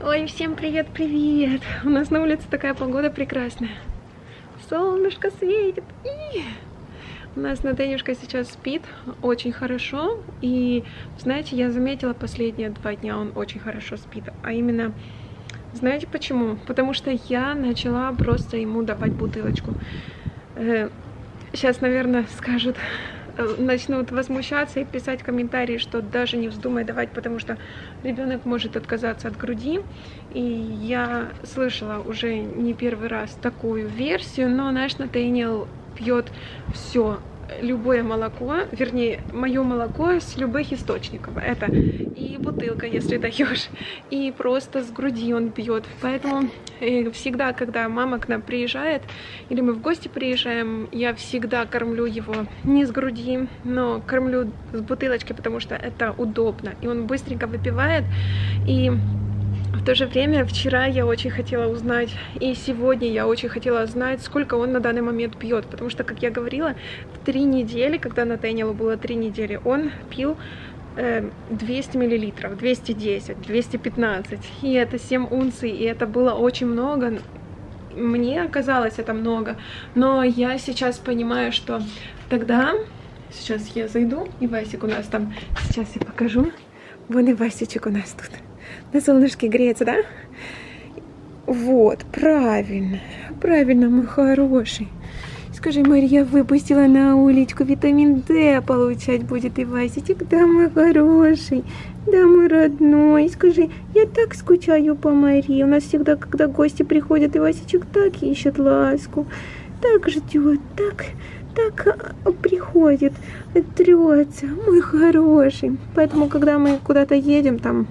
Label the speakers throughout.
Speaker 1: Ой, всем привет-привет! У нас на улице такая погода прекрасная. Солнышко светит. У нас Натанюшка сейчас спит очень хорошо. И, знаете, я заметила последние 2 дня он очень хорошо спит. А именно, знаете почему? Потому что я начала просто ему давать бутылочку. Сейчас, наверное, скажут, начнут возмущаться и писать комментарии, что даже не вздумай давать, потому что ребенок может отказаться от груди. И я слышала уже не первый раз такую версию, но наш Натаниэл пьет все, любое молоко, вернее, мое молоко с любых источников. Это и бутылка, если даешь, и просто с груди он пьет. Поэтому всегда, когда мама к нам приезжает, или мы в гости приезжаем, я всегда кормлю его не с груди, но кормлю с бутылочки, потому что это удобно. И он быстренько выпивает. И в то же время вчера я очень хотела узнать, и сегодня я очень хотела знать, сколько он на данный момент пьет. Потому что, как я говорила, в 3 недели, когда Натаниэлу было 3 недели, он пил 200 миллилитров, 210, 215. И это 7 унций, и это было очень много. Мне казалось это много, но я сейчас понимаю, что тогда... Сейчас я зайду, и Васик у нас там... Сейчас я покажу. Вон и Васичек у нас тут. На солнышке греется, да? Вот, правильно. Правильно, мой хороший. Скажи, Мария, выпустила на уличку, витамин D получать будет и Васичек. Да, мой хороший. Да, мой родной. Скажи, я так скучаю по Марии. У нас всегда, когда гости приходят, и Васичек так ищет ласку. Так ждет, так приходит, трется, мой хороший. Поэтому, когда мы куда-то едем, там,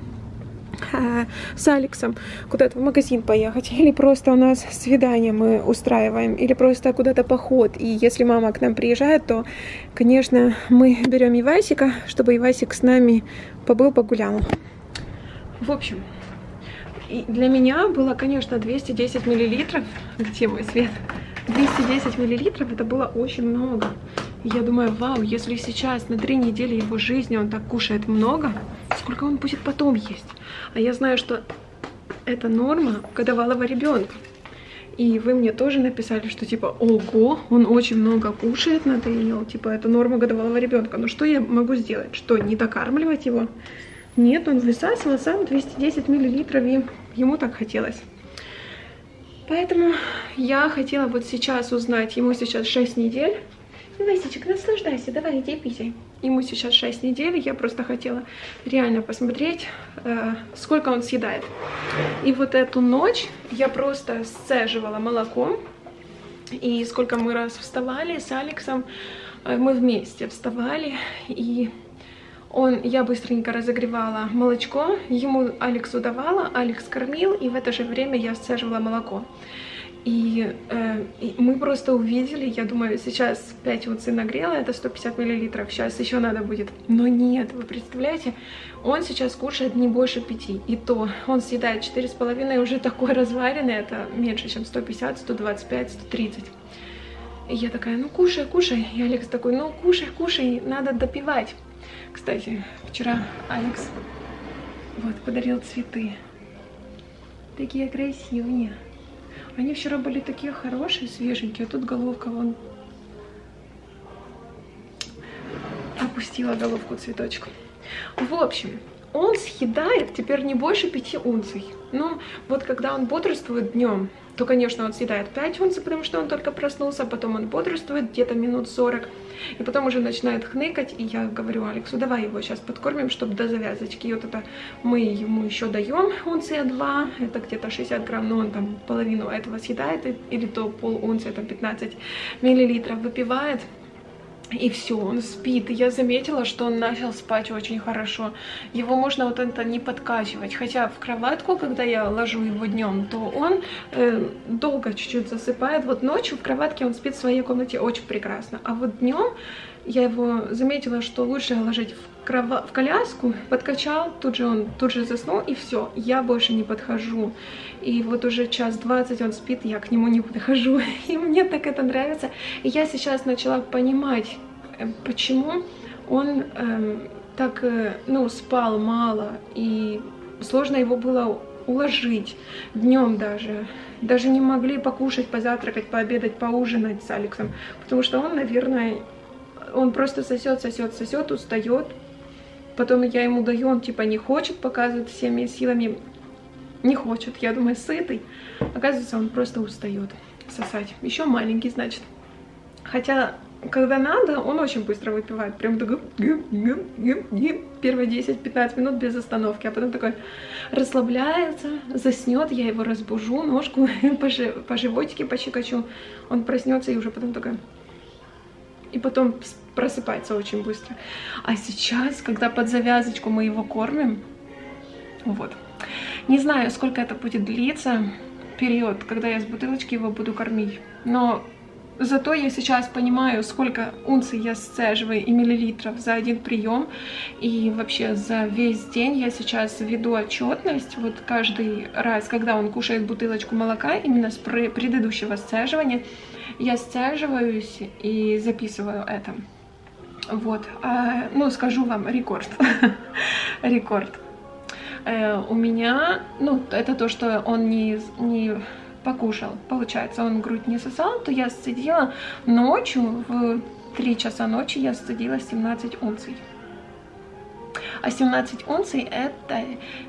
Speaker 1: с Алексом куда-то в магазин поехать, или просто у нас свидание мы устраиваем, или просто куда-то поход, и если мама к нам приезжает, то, конечно, мы берем Ивасика, чтобы Ивасик с нами побыл, погулял. В общем, для меня было, конечно, 210 миллилитров. Где мой свет? 210 миллилитров, это было очень много. Я думаю, вау, если сейчас на 3 недели его жизни он так кушает много, сколько он будет потом есть? А я знаю, что это норма годовалого ребенка. И вы мне тоже написали, что типа, ого, он очень много кушает, Натаниэл, типа, это норма годовалого ребенка. Но что я могу сделать? Что, не докармливать его? Нет, он высасывал сам 210 миллилитров, и ему так хотелось. Поэтому я хотела вот сейчас узнать, ему сейчас 6 недель. Васичек, наслаждайся, давай, иди писай. Ему сейчас 6 недель, я просто хотела реально посмотреть, сколько он съедает. И вот эту ночь я просто сцеживала молоко. И сколько мы раз вставали с Алексом, мы вместе вставали, и я быстренько разогревала молочко, ему Алексу давала, Алекс кормил, и в это же время я сцеживала молоко. И мы просто увидели, я думаю, сейчас 5 унций нагрела, это 150 миллилитров, сейчас еще надо будет. Но нет, вы представляете, он сейчас кушает не больше 5, и то он съедает 4,5, уже такой разваренный, это меньше, чем 150, 125, 130. И я такая, ну кушай, кушай, и Алекс такой, ну кушай, кушай, надо допивать. Кстати, вчера Алекс вот подарил цветы, такие красивые. Они вчера были такие хорошие, свеженькие, а тут головка вон опустила головку цветочку. В общем, он съедает теперь не больше 5 унций. Ну, вот когда он бодрствует днем, то, конечно, он съедает 5 унций, потому что он только проснулся, потом он бодрствует где-то минут 40, и потом уже начинает хныкать, и я говорю Алексу, давай его сейчас подкормим, чтобы до завязочки. И вот это мы ему еще даем унция 2, это где-то 60 грамм, но он там половину этого съедает, или то пол унции, это 15 миллилитров выпивает. И все, он спит. И я заметила, что он начал спать очень хорошо. Его можно вот это не подкачивать. Хотя в кроватку, когда я ложу его днем, то он долго чуть-чуть засыпает. Вот ночью в кроватке он спит в своей комнате очень прекрасно. А вот днем я его заметила, что лучше ложить в коляску, подкачал, тут же заснул, и все, я больше не подхожу. И вот уже 1:20 он спит, я к нему не подхожу, и мне так это нравится. И я сейчас начала понимать, почему он так, ну, спал мало, и сложно его было уложить днем даже. Даже не могли покушать, позавтракать, пообедать, поужинать с Алексом. Потому что он, наверное, он просто сосет, устает. Потом я ему даю, он типа не хочет показывать всеми силами. Не хочет, я думаю, сытый. Оказывается, он просто устает сосать. Еще маленький, значит. Хотя, когда надо, он очень быстро выпивает. Прям такой первые 10-15 минут без остановки. А потом такой расслабляется, заснет, я его разбужу, ножку по животике пощекочу. Он проснется и уже потом такой... И потом просыпается очень быстро. А сейчас, когда под завязочку мы его кормим, вот. Не знаю, сколько это будет длиться, период, когда я с бутылочки его буду кормить. Но зато я сейчас понимаю, сколько унций я сцеживаю и миллилитров за один прием. И вообще за весь день я сейчас веду отчетность. Вот каждый раз, когда он кушает бутылочку молока, именно с предыдущего сцеживания, я сцеживаюсь и записываю это. Вот. Ну, скажу вам, рекорд. Рекорд. У меня, ну, это то, что он не покушал. Получается, он грудь не сосал, то я сцедила ночью, в 3 часа ночи я сцедила 17 унций. А 17 унций это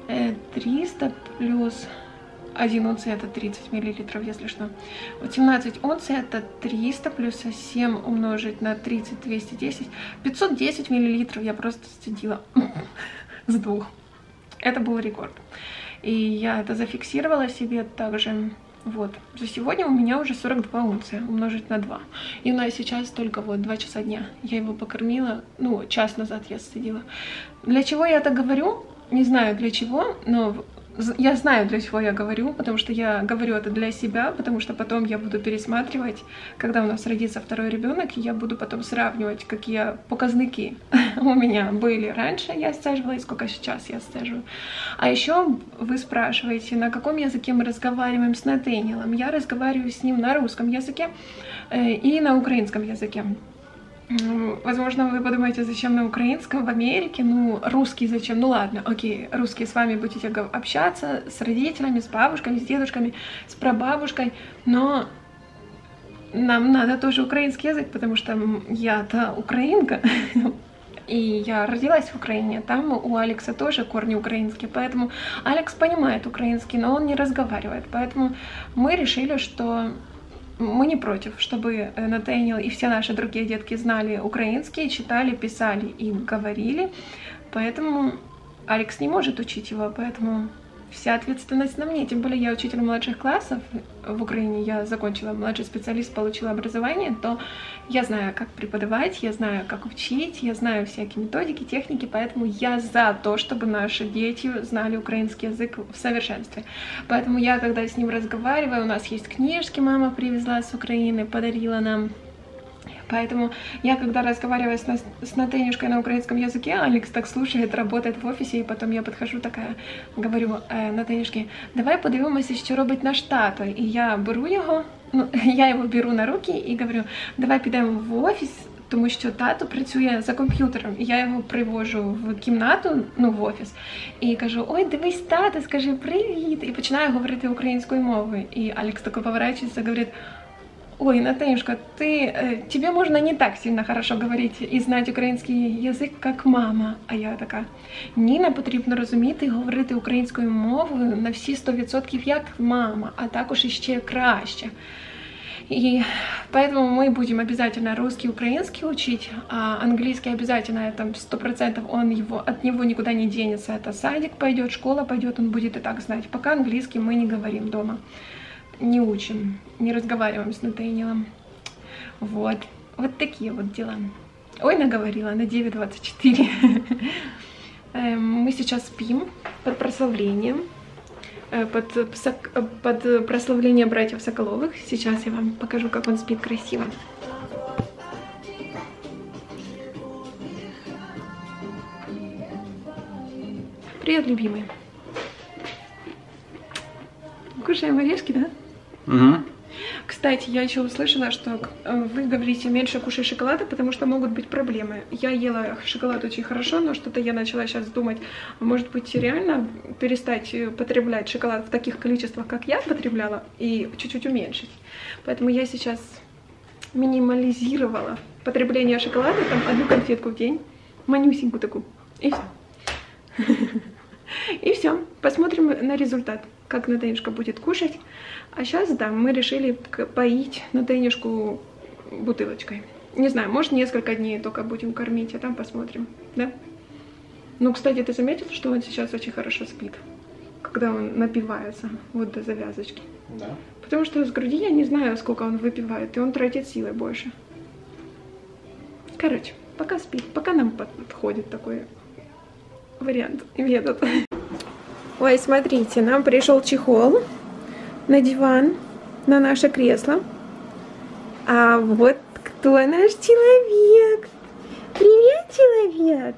Speaker 1: 300 плюс 1 унция это 30 миллилитров, если что. Вот 17 унций это 300 плюс 7 умножить на 30, 210. 510 миллилитров я просто сцедила с 2. Это был рекорд. И я это зафиксировала себе также. Вот. За сегодня у меня уже 42 унция умножить на 2. И у нас сейчас только вот 2 часа дня. Я его покормила, ну, час назад я сцедила. Для чего я это говорю? Не знаю для чего, но я знаю, для чего я говорю, потому что я говорю это для себя, потому что потом я буду пересматривать, когда у нас родится второй ребенок, и я буду потом сравнивать, какие показники у меня были раньше, я сцеживала, и сколько сейчас я сцеживаю. А еще вы спрашиваете, на каком языке мы разговариваем с Натаниэлем. Я разговариваю с ним на русском языке и на украинском языке. Возможно, вы подумаете, зачем на украинском в Америке, ну, русский зачем, ну ладно, окей, русский, с вами будете общаться, с родителями, с бабушками, с дедушками, с прабабушкой, но нам надо тоже украинский язык, потому что я-то украинка, и я родилась в Украине, там у Алекса тоже корни украинские, поэтому Алекс понимает украинский, но он не разговаривает, поэтому мы решили, что... Мы не против, чтобы Натаниэл и все наши другие детки знали украинский, читали, писали и говорили. Поэтому Алекс не может учить его, поэтому вся ответственность на мне. Тем более я учитель младших классов в Украине, я закончила младший специалист, получила образование, то я знаю, как преподавать, я знаю, как учить, я знаю всякие методики, техники, поэтому я за то, чтобы наши дети знали украинский язык в совершенстве. Поэтому я, когда с ним разговариваю, у нас есть книжки, мама привезла с Украины, подарила нам. Поэтому я, когда разговариваю с Натанюшкой на украинском языке, Алекс так слушает, работает в офисе, и потом я подхожу такая, говорю Натанюшке, давай подивимося, що робить наш тато. І я беру його, ну, я його беру на руки і говорю, давай підемо в офіс, тому що тато працює за комп'ютером. І я його привожу в кімнату, ну, в офіс, і кажу, ой, дивись, тато, скажи привіт, і починаю говорити українською мовою. І Алекс тако поворачивается, говорить, ой, Натанюшка, тебе можно не так сильно хорошо говорить і знати український язик, як мама. А я така, Ніна, потрібно розуміти і говорити українською мовою на всі 100% як мама, а також іще краще. И поэтому мы будем обязательно русский, украинский учить, а английский обязательно, это 100%, от него никуда не денется. Это садик пойдет, школа пойдет, он будет и так знать. Пока английский мы не говорим дома. Не учим, не разговариваем с Натаниэлем. Вот. Вот такие вот дела. Ой, наговорила на 9:24. Мы сейчас спим под прославлением. Под прославление братьев Соколовых. Сейчас я вам покажу, как он спит красиво. Привет, любимый. Кушаем орешки, да?
Speaker 2: Угу.
Speaker 1: Кстати, я еще услышала, что вы говорите меньше кушай шоколада, потому что могут быть проблемы. Я ела шоколад очень хорошо, но что-то я начала сейчас думать, может быть, реально перестать потреблять шоколад в таких количествах, как я потребляла, и чуть-чуть уменьшить. Поэтому я сейчас минимализировала потребление шоколада, там одну конфетку в день, манюсенькую такую, и все. И все. Посмотрим на результат, как Натанюшка будет кушать. А сейчас, да, мы решили поить Натанюшку бутылочкой. Не знаю, может, несколько дней только будем кормить, а там посмотрим, да? Ну, кстати, ты заметил, что он сейчас очень хорошо спит, когда он напивается, вот до завязочки?
Speaker 2: Да.
Speaker 1: Потому что с груди я не знаю, сколько он выпивает, и он тратит силы больше. Короче, пока спит, пока нам подходит такой вариант, метод. Ой, смотрите, нам пришел чехол на диван, на наше кресло. А вот кто наш человек? Привет, человек!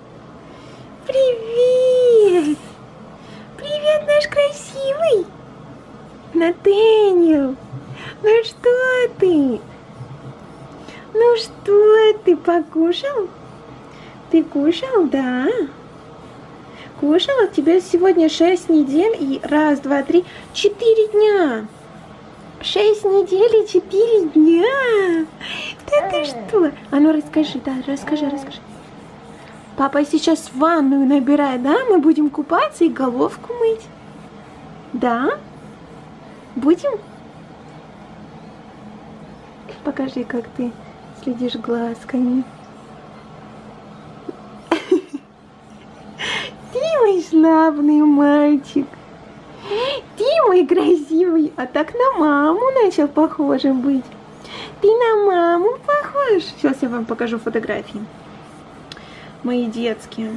Speaker 1: Привет! Привет, наш красивый! Натаниэл! Ну что ты? Ну что ты, покушал? Ты кушал, да? Кушала? Тебе сегодня 6 недель и 1, 2, 3, 4 дня. 6 недель и 4 дня. Да ты что? А ну расскажи, да, расскажи. Папа сейчас ванную набирает, да? Мы будем купаться и головку мыть. Да? Будем? Покажи, как ты следишь глазками. Мой славный мальчик, ты мой красивый, а так на маму начал похожим быть. Ты на маму похож. Сейчас я вам покажу фотографии. Мои детские.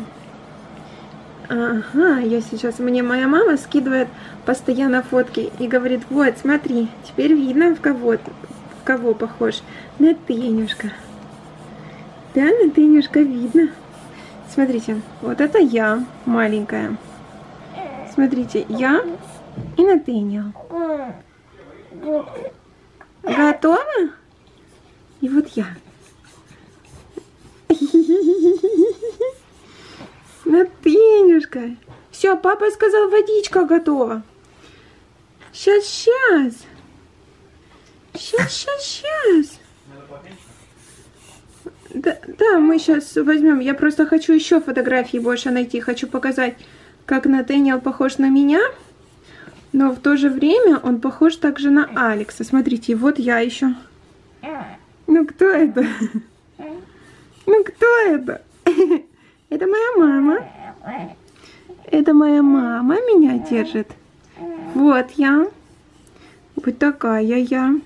Speaker 1: Ага, мне моя мама скидывает постоянно фотки и говорит, вот, смотри, теперь видно, в кого похож. Натанюшка. Да, Натанюшка, видно. Смотрите, вот это я, маленькая. Смотрите, я и Натаниэл. Готова? И вот я. Натанюшка. Все, папа сказал, водичка готова. Сейчас. Да, мы сейчас возьмем. Я просто хочу еще фотографии больше найти. Хочу показать, как Натаниэл похож на меня. Но в то же время он похож также на Алекса. Смотрите, вот я еще. Ну, кто это? Ну, кто это? Это моя мама. Это моя мама меня держит. Вот я. Вот такая я.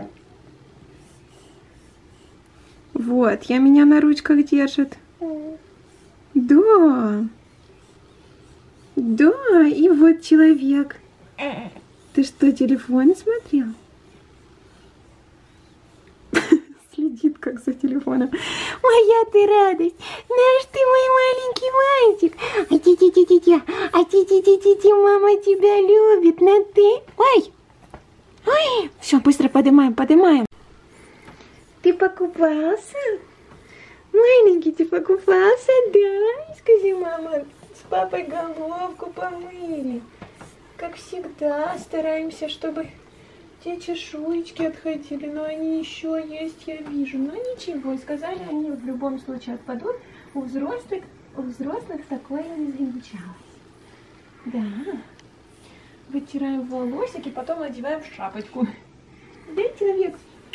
Speaker 1: Вот, меня на ручках держит. Да. Да, и вот человек. Ты что, телефон смотрел? Следит как за телефоном. Моя ты радость. Наш ты мой маленький мальчик. Мама тебя любит. На ты. Ой. Все, быстро поднимаем. Ты покупался? Маленький, ты покупался, да? Скажи, мама, с папой головку помыли. Как всегда, стараемся, чтобы те чешуечки отходили, но они еще есть, я вижу. Но ничего, сказали, они в любом случае отпадут. У взрослых такое не замечалось. Да. Вытираем волосики, потом одеваем шапочку. Да, человек?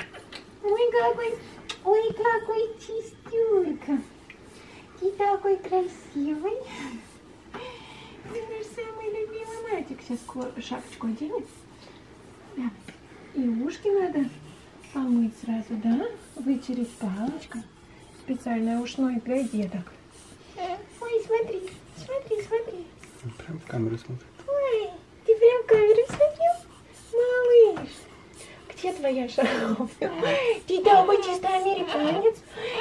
Speaker 1: Ой, какой чистюлька. Ты такой красивый. Ты наш самый любимый мальчик. Сейчас шапочку оденем. Да. И ушки надо помыть сразу, да? Вытереть палочкой. Специальное ушное для деток. Ой, смотри.
Speaker 2: Прям в камеру смотрит.
Speaker 1: Ой, ты прям в камеру смотрел? Малыш. Где твоя шапка? Ты такой чисто американец.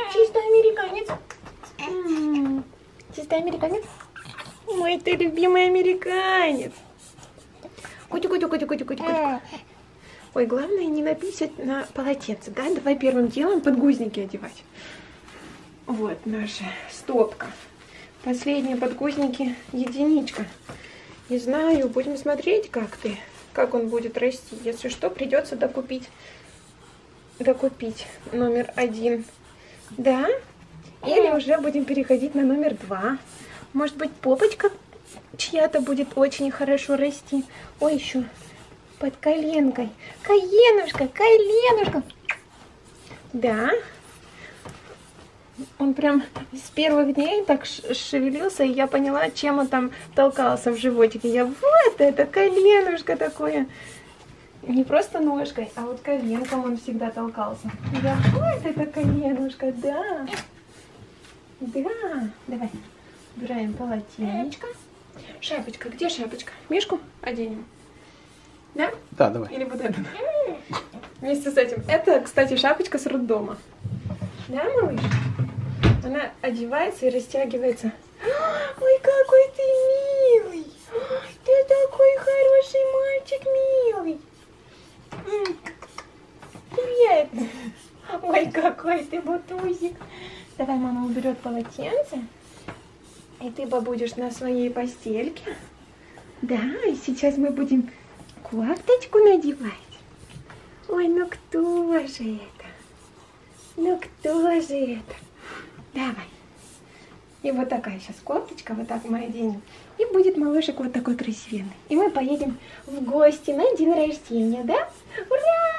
Speaker 1: Чисто американец? Мой ты любимый американец. Кутю. Ой, главное не написать на полотенце, да? Давай первым делом подгузники одевать. Вот наша стопка. Последние подгузники единичка. Не знаю, будем смотреть, как он будет расти. Если что, придется докупить номер 1. Да? Или уже будем переходить на номер 2. Может быть, попочка чья-то будет очень хорошо расти. Ой, еще под коленкой. Коленушка, коленушка. Да. Он прям с первых дней так шевелился, и я поняла, чем он там толкался в животике. Я вот это коленушка такое. Не просто ножкой, а вот коленком он всегда толкался. Я вот это коленушка, да. Да. Давай. Убираем полотенечко. Шапочка. Где шапочка? Мишку оденем. Да?
Speaker 2: Да, давай.
Speaker 1: Или вот это? Вместе с этим. Это, кстати, шапочка с роддома. Да, малыш? Она одевается и растягивается. Ой, какой ты милый! Ты такой хороший мальчик, милый! Привет! Ой, какой ты бутузик! Давай мама уберет полотенце, и ты побудешь на своей постельке. Да, и сейчас мы будем кофточку надевать. Ой, ну кто же это? Ну кто же это? Давай. И вот такая сейчас кофточка, вот так мы оденем. И будет малышек вот такой красивенный. И мы поедем в гости на день рождения, да? Ура!